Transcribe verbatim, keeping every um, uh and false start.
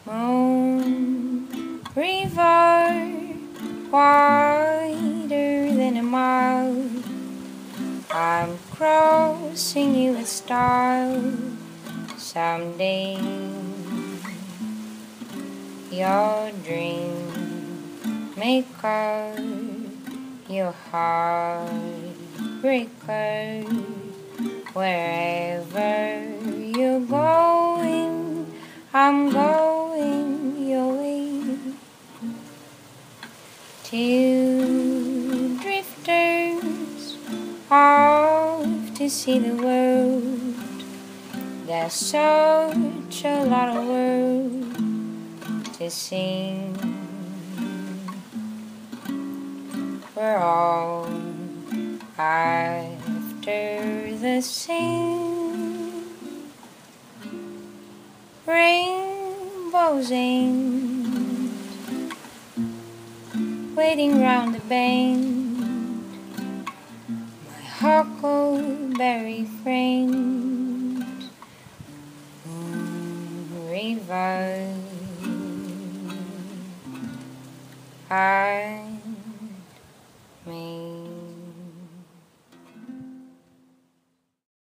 Moon river wider than a mile, I'm crossing you with style someday. Your dream maker, your heartbreaker, wherever you're going, I'm going your way. Two drifters off to see the world. There's such a lot of world to sing. We're all after the same rainbows aimed, waiting round the bend, my huckleberry framed river. I made